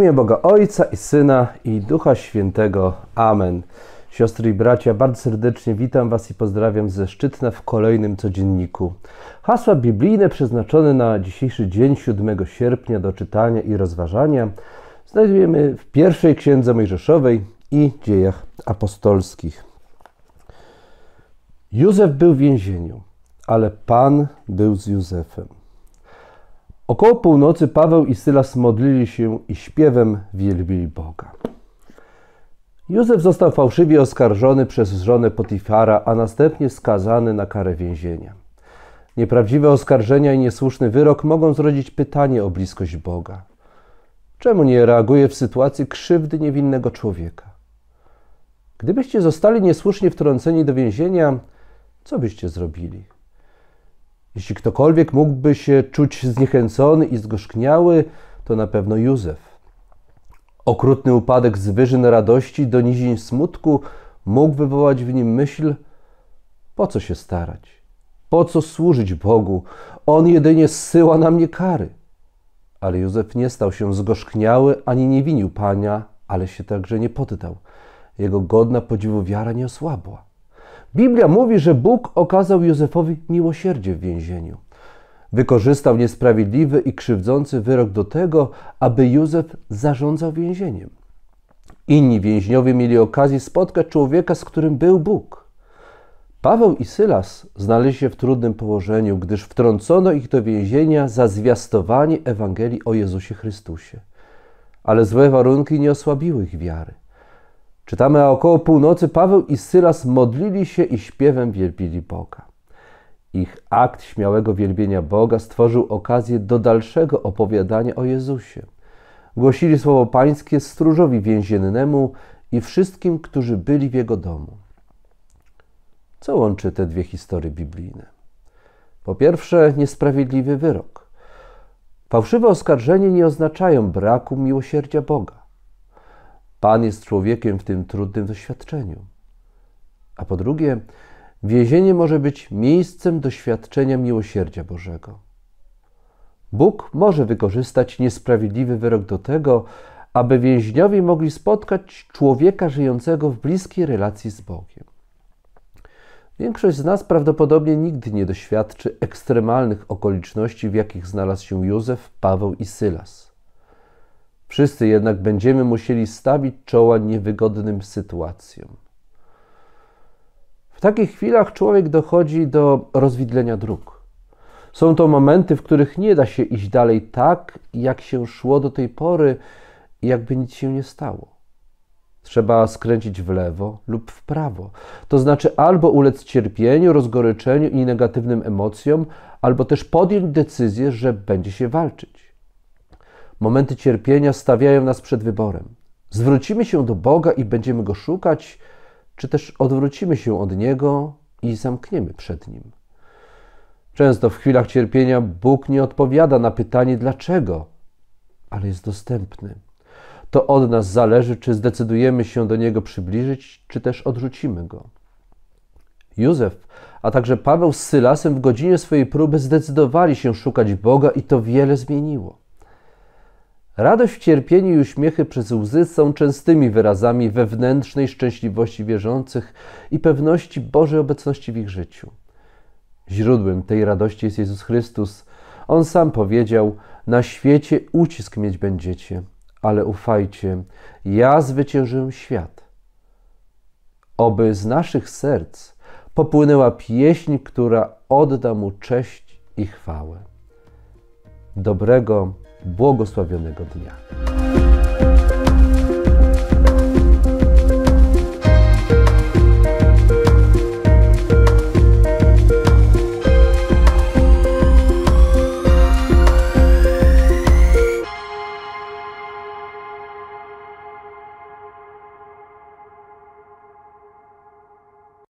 imię Boga Ojca i Syna i Ducha Świętego. Amen. Siostry i bracia, bardzo serdecznie witam Was i pozdrawiam ze Szczytna w kolejnym codzienniku. Hasła biblijne przeznaczone na dzisiejszy dzień, 7 sierpnia, do czytania i rozważania znajdujemy w pierwszej Księdze Mojżeszowej i Dziejach Apostolskich. Józef był w więzieniu, ale Pan był z Józefem. Około północy Paweł i Sylas modlili się i śpiewem wielbili Boga. Józef został fałszywie oskarżony przez żonę Potifara, a następnie skazany na karę więzienia. Nieprawdziwe oskarżenia i niesłuszny wyrok mogą zrodzić pytanie o bliskość Boga. Czemu nie reaguje w sytuacji krzywdy niewinnego człowieka? Gdybyście zostali niesłusznie wtrąceni do więzienia, co byście zrobili? Jeśli ktokolwiek mógłby się czuć zniechęcony i zgorzkniały, to na pewno Józef. Okrutny upadek z wyżyn radości do nizin smutku mógł wywołać w nim myśl: po co się starać? Po co służyć Bogu? On jedynie zsyła na mnie kary. Ale Józef nie stał się zgorzkniały, ani nie winił Pana, ale się także nie poddał. Jego godna podziwu wiara nie osłabła. Biblia mówi, że Bóg okazał Józefowi miłosierdzie w więzieniu. Wykorzystał niesprawiedliwy i krzywdzący wyrok do tego, aby Józef zarządzał więzieniem. Inni więźniowie mieli okazję spotkać człowieka, z którym był Bóg. Paweł i Sylas znaleźli się w trudnym położeniu, gdyż wtrącono ich do więzienia za zwiastowanie Ewangelii o Jezusie Chrystusie. Ale złe warunki nie osłabiły ich wiary. Czytamy, a około północy Paweł i Sylas modlili się i śpiewem wielbili Boga. Ich akt śmiałego wielbienia Boga stworzył okazję do dalszego opowiadania o Jezusie. Głosili słowo Pańskie stróżowi więziennemu i wszystkim, którzy byli w jego domu. Co łączy te dwie historie biblijne? Po pierwsze, niesprawiedliwy wyrok. Fałszywe oskarżenia nie oznaczają braku miłosierdzia Boga. Pan jest człowiekiem w tym trudnym doświadczeniu. A po drugie, więzienie może być miejscem doświadczenia miłosierdzia Bożego. Bóg może wykorzystać niesprawiedliwy wyrok do tego, aby więźniowie mogli spotkać człowieka żyjącego w bliskiej relacji z Bogiem. Większość z nas prawdopodobnie nigdy nie doświadczy ekstremalnych okoliczności, w jakich znalazł się Józef, Paweł i Sylas. Wszyscy jednak będziemy musieli stawić czoła niewygodnym sytuacjom. W takich chwilach człowiek dochodzi do rozwidlenia dróg. Są to momenty, w których nie da się iść dalej tak, jak się szło do tej pory i jakby nic się nie stało. Trzeba skręcić w lewo lub w prawo. To znaczy albo ulec cierpieniu, rozgoryczeniu i negatywnym emocjom, albo też podjąć decyzję, że będzie się walczyć. Momenty cierpienia stawiają nas przed wyborem. Zwrócimy się do Boga i będziemy Go szukać, czy też odwrócimy się od Niego i zamkniemy przed Nim. Często w chwilach cierpienia Bóg nie odpowiada na pytanie dlaczego, ale jest dostępny. To od nas zależy, czy zdecydujemy się do Niego przybliżyć, czy też odrzucimy Go. Józef, a także Paweł z Sylasem w godzinie swojej próby zdecydowali się szukać Boga i to wiele zmieniło. Radość w cierpieniu i uśmiechy przez łzy są częstymi wyrazami wewnętrznej szczęśliwości wierzących i pewności Bożej obecności w ich życiu. Źródłem tej radości jest Jezus Chrystus. On sam powiedział: na świecie ucisk mieć będziecie, ale ufajcie, ja zwyciężyłem świat. Oby z naszych serc popłynęła pieśń, która odda Mu cześć i chwałę. Dobrego, błogosławionego dnia.